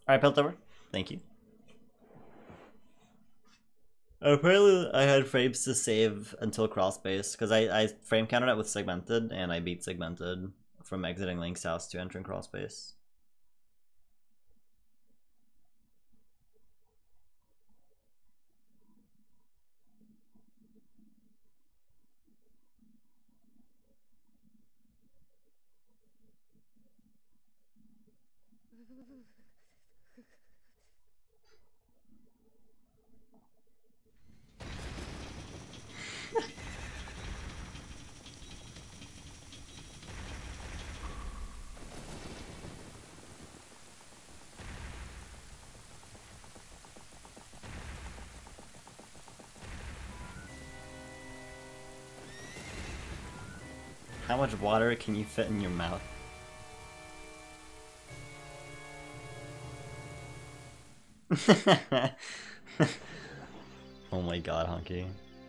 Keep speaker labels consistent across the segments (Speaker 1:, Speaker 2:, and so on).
Speaker 1: Alright, Piltover. Thank you. Apparently, I had frames to save until crossbase, because I frame counted it with segmented, and I beat segmented from exiting Link's house to entering crossbase. How much water can you fit in your mouth? Oh my god, Honky.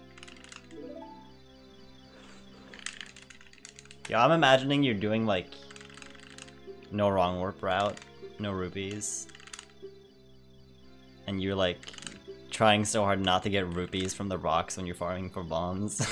Speaker 1: Yeah, I'm imagining you're doing like no wrong warp route, no rupees. And you're like trying so hard not to get rupees from the rocks when you're farming for bombs.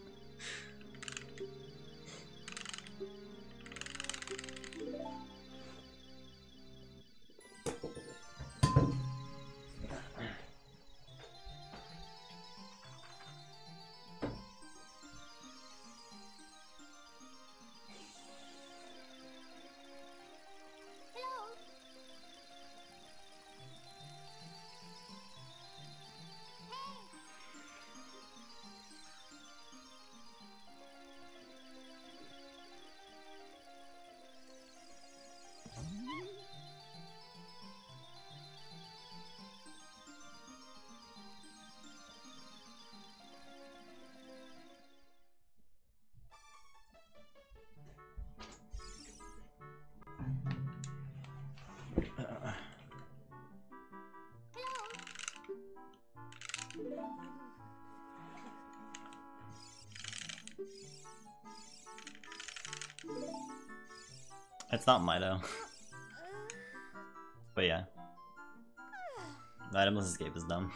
Speaker 1: It's not Mido. But yeah. The itemless escape is dumb.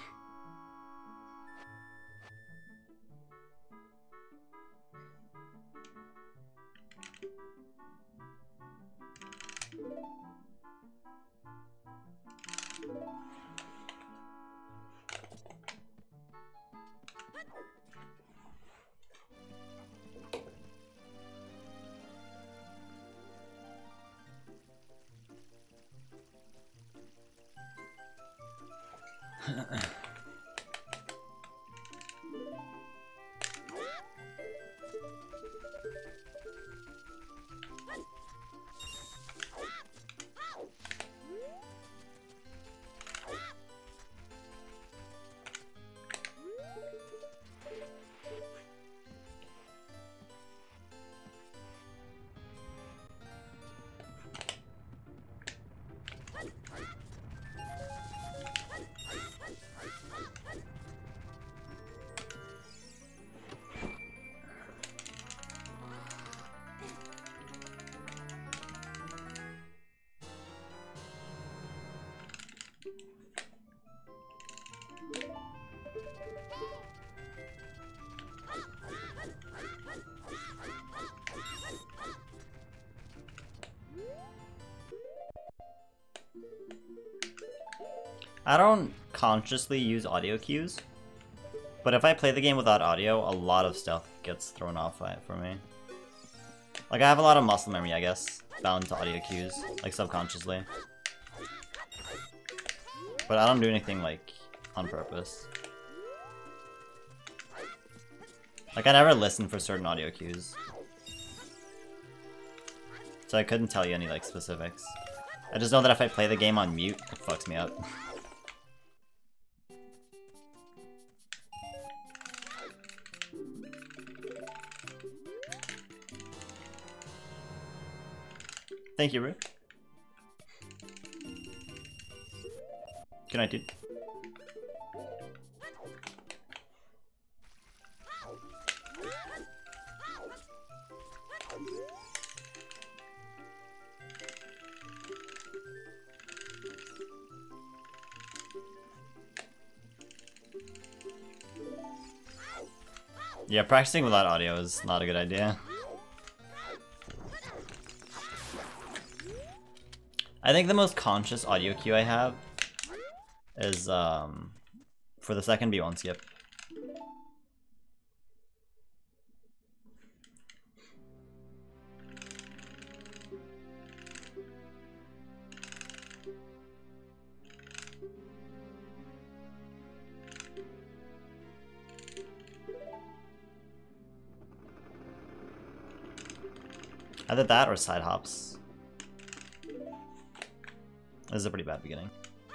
Speaker 1: I don't consciously use audio cues, but if I play the game without audio, a lot of stuff gets thrown off by it for me. Like, I have a lot of muscle memory, I guess, bound to audio cues, like subconsciously. But I don't do anything, like, on purpose. Like, I never listen for certain audio cues. So I couldn't tell you any, like, specifics. I just know that if I play the game on mute, it fucks me up. Thank you, Rue. Good night, dude. Yeah, practicing without audio is not a good idea. I think the most conscious audio cue I have is for the second B1 skip. Either that or side hops. This is a pretty bad beginning.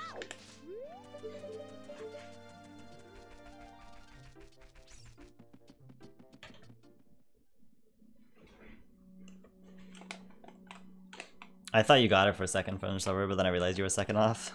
Speaker 1: I thought you got it for a second from the server, but then I realized you were second off.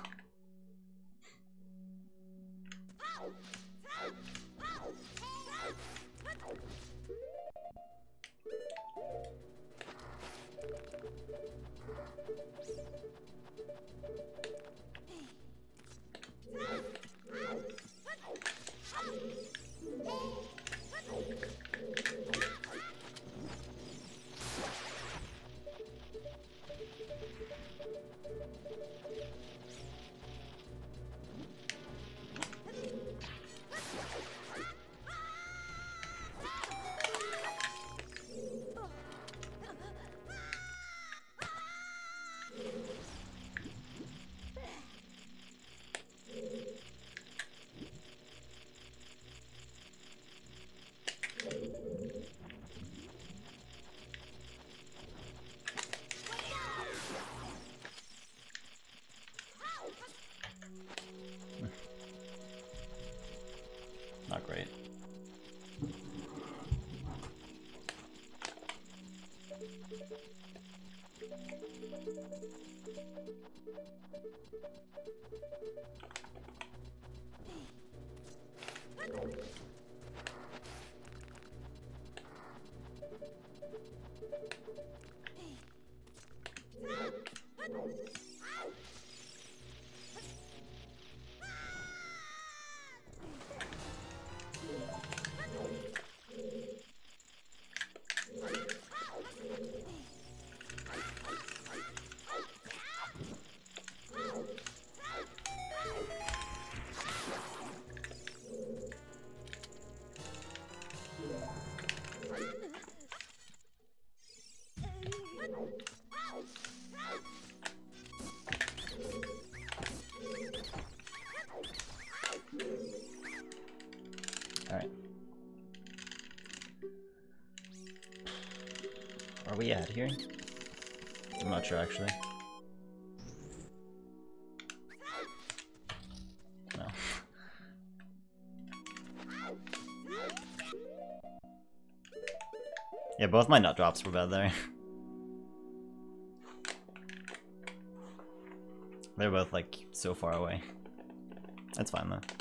Speaker 1: Not great. Alright. Are we at here? I'm not sure actually. No. Yeah, both my nut drops were bad there. They're both like so far away. That's fine though.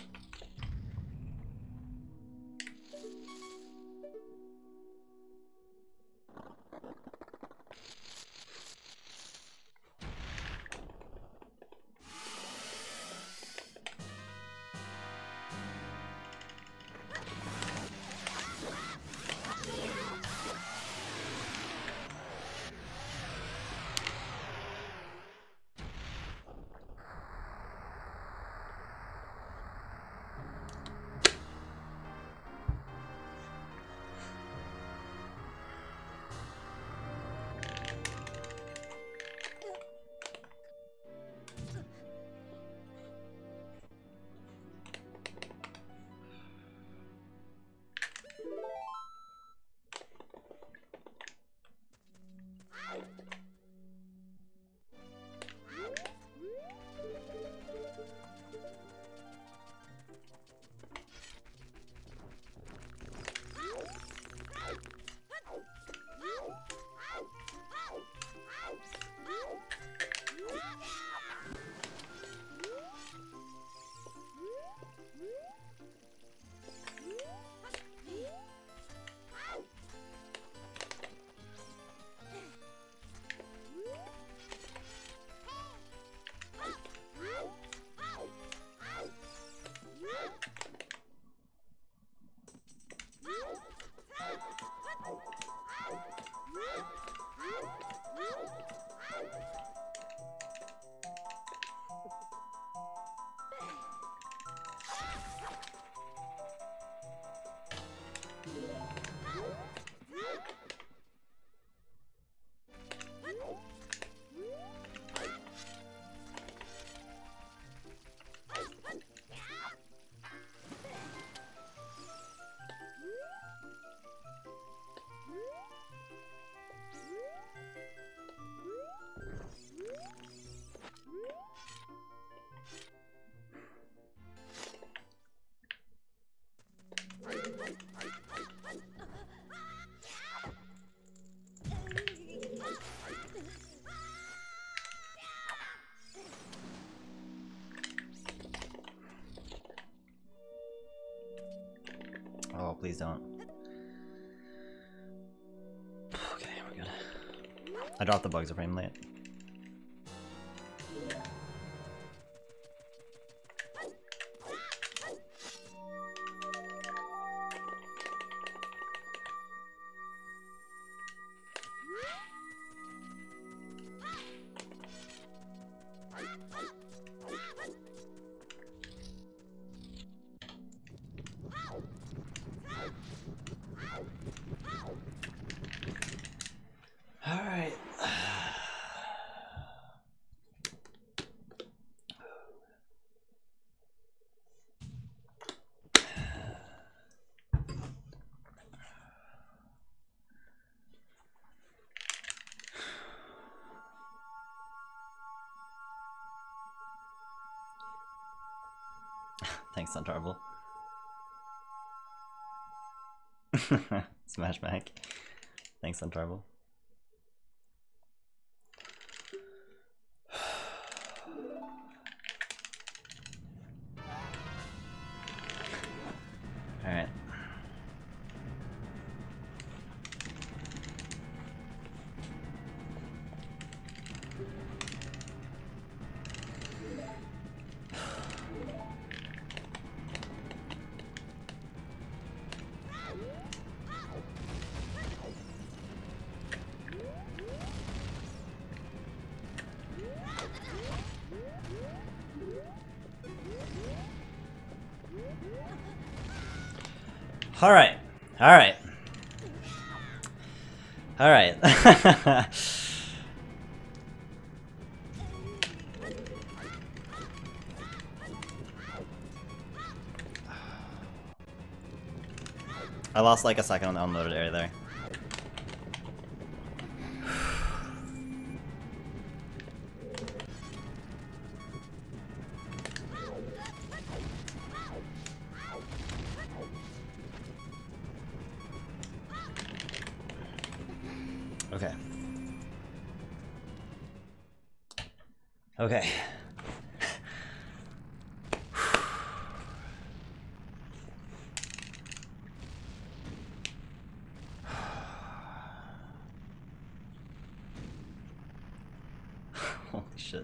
Speaker 1: don't. Okay, we're good. I dropped the bugs a frame late. Alright. Thanks, Suntarble. Smash back. Thanks, Suntarble. Alright. Alright. Alright. Alright. I lost like a second on the unloaded area there. Okay. Okay. Holy shit.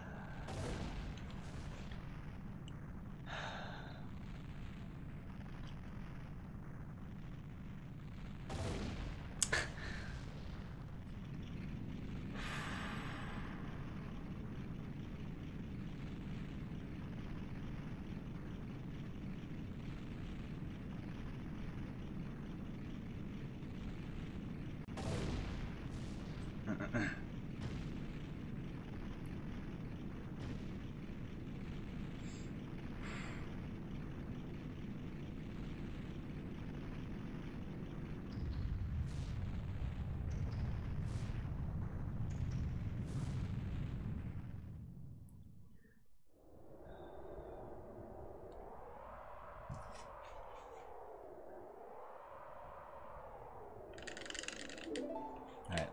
Speaker 1: Alright.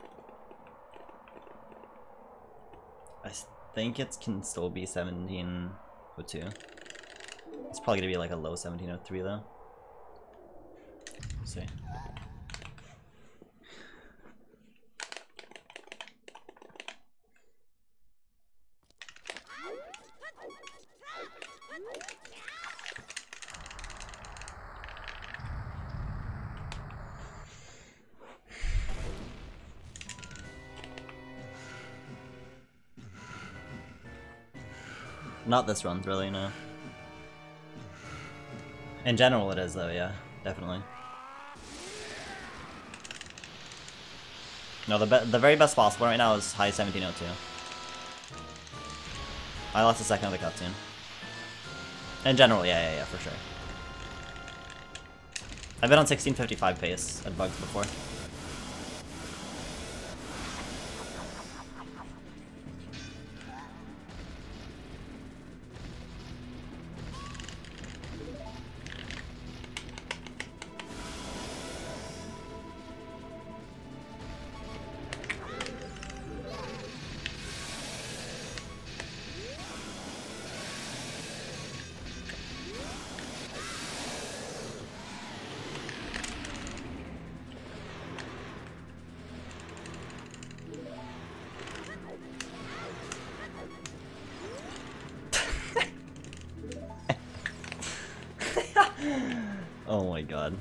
Speaker 1: I think it can still be 1702. It's probably gonna be like a low 1703 though. Let's see. Not this run, really, no. In general it is though, yeah, definitely. No, the very best possible right now is high 1702. I lost a second of the cutscene. In general, yeah, for sure. I've been on 1655 pace at bugs before. god.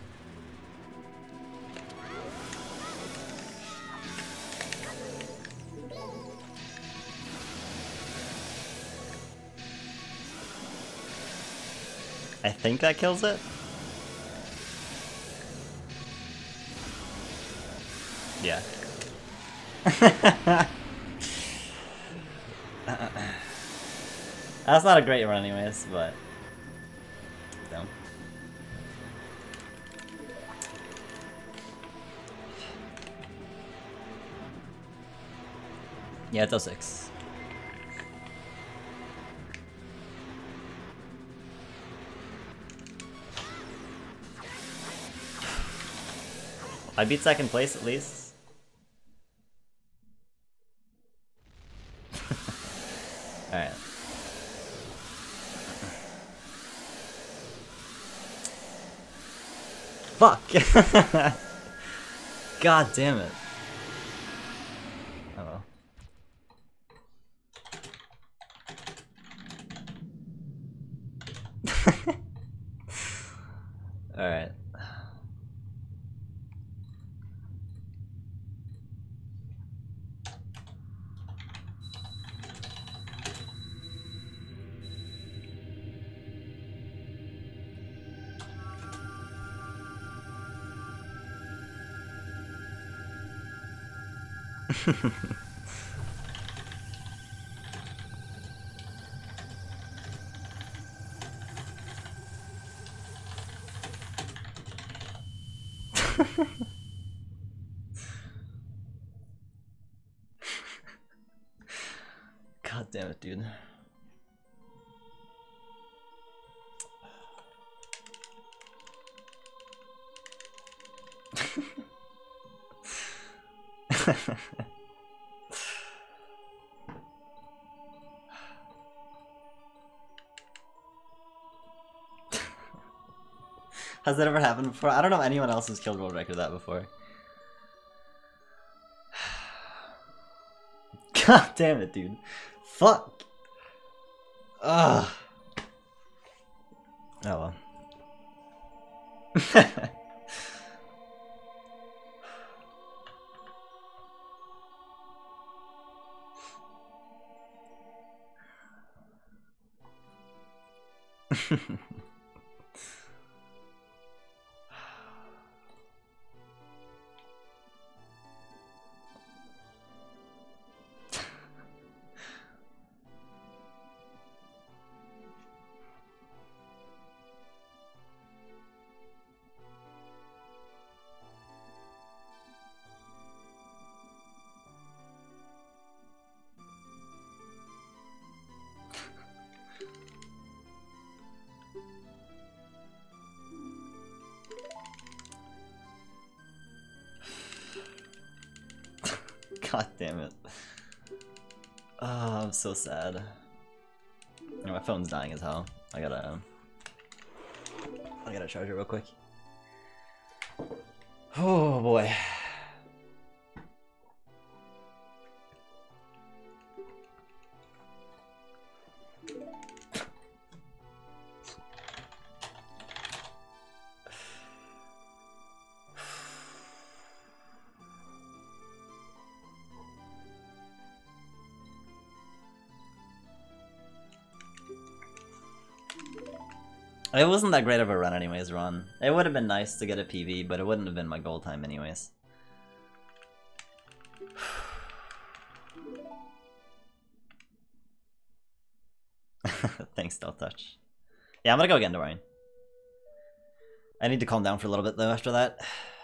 Speaker 1: I think that kills it? Yeah. That's not a great run anyways, but... No. Yeah, it does 6. I beat 2nd place at least. Alright. Fuck! God damn it. Oh well. Alright. God damn it, dude. Has that ever happened before? I don't know if anyone else has killed world record that before. God damn it, dude. Fuck. Ugh. Oh well. God damn it. Oh, I'm so sad. My phone's dying as hell. I gotta charge it real quick. Oh boy. It wasn't that great of a run anyways, Ron. It would have been nice to get a PB, but it wouldn't have been my goal time anyways. Thanks, Stealth Touch. Yeah, I'm gonna go again, Dorian. I need to calm down for a little bit though after that.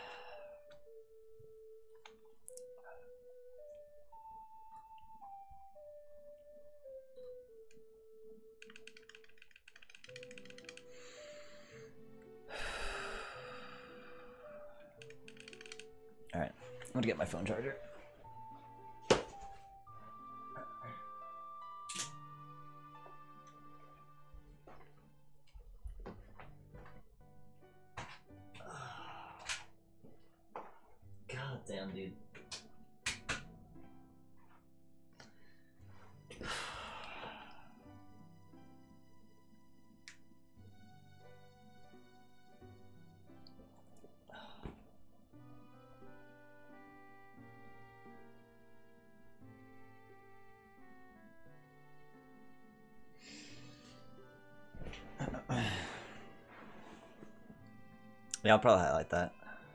Speaker 1: Alright, I'm gonna get my phone charger. God damn, dude. Yeah, I'll probably highlight that.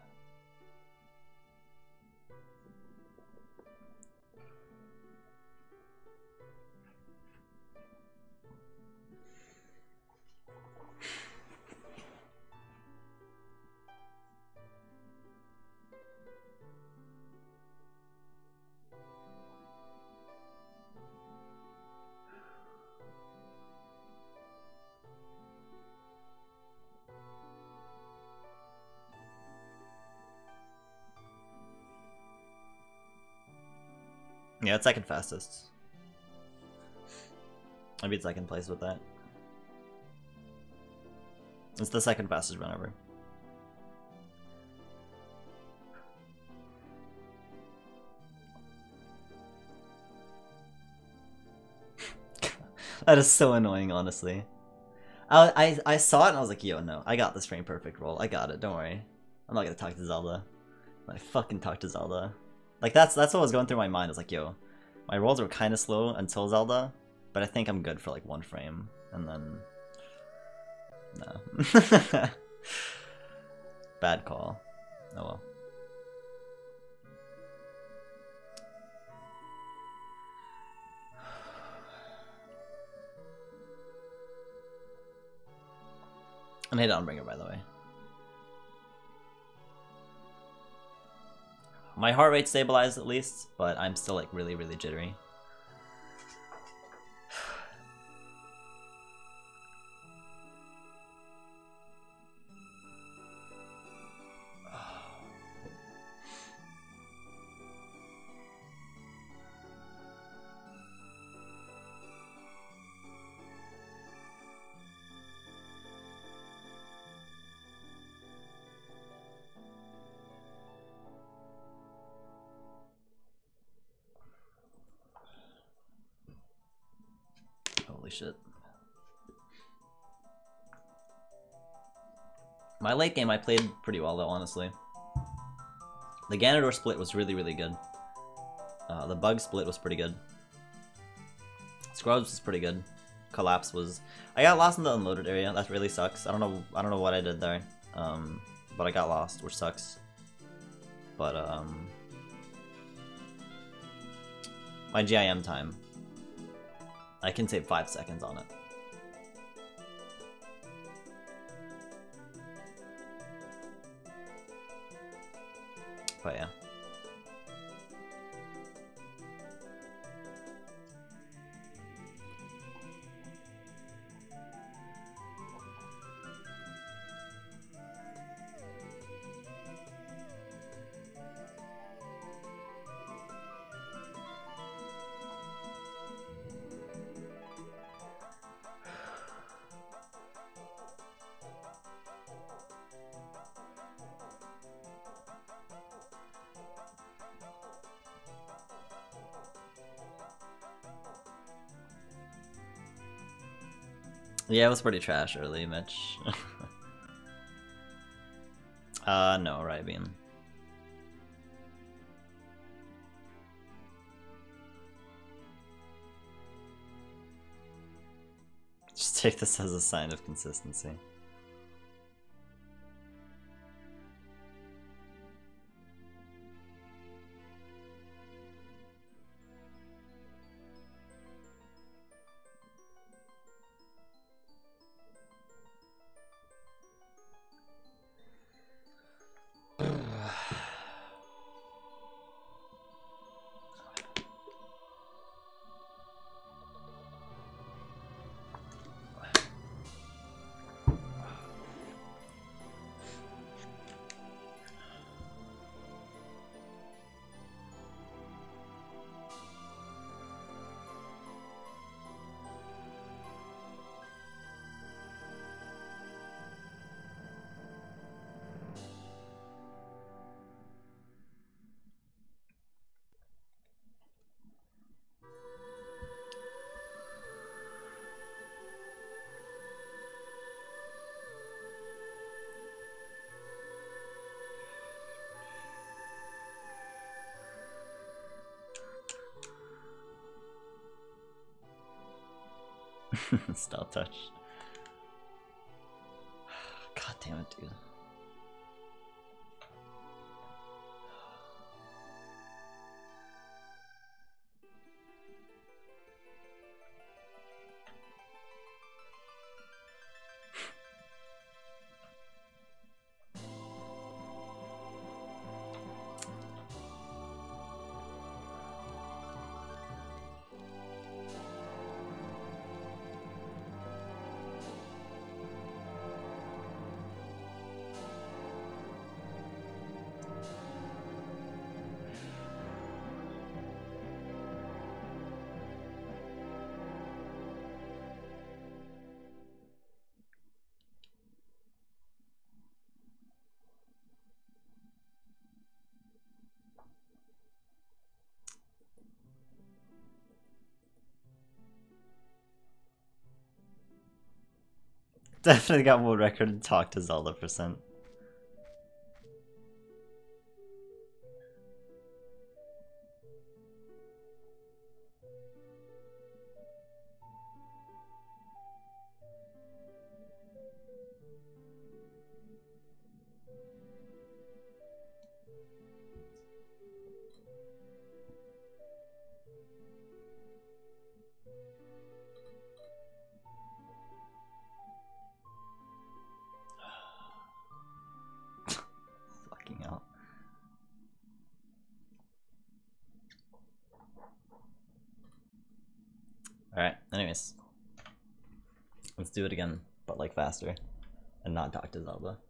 Speaker 1: Yeah, it's second fastest. I beat second place with that. It's the second fastest run ever. That is so annoying, honestly. I saw it and I was like, yo, no, I got this frame perfect roll. I got it, don't worry. I'm not gonna talk to Zelda. I fucking talk to Zelda. Like, that's what was going through my mind. I was like, yo, my rolls were kind of slow until Zelda, but I think I'm good for like 1 frame, and then... no. Bad call. Oh well. And hit Dawnbringer, by the way. My heart rate stabilized at least, but I'm still like really, really jittery. Holy shit. My late game I played pretty well though, honestly. The Ganondorf split was really, really good. The bug split was pretty good. Scrubs was pretty good. Collapse was... I got lost in the unloaded area. That really sucks. I don't know what I did there. But I got lost, which sucks. But my GIM time, I can save 5 seconds on it. But yeah. Yeah, it was pretty trash early, Mitch. No, Rybean. Just take this as a sign of consistency. Stop touch. God damn it, dude. Definitely got more record and talk to Zelda %. Fucking hell. Alright, anyways. Let's do it again, but like faster. And not talk to Zelda.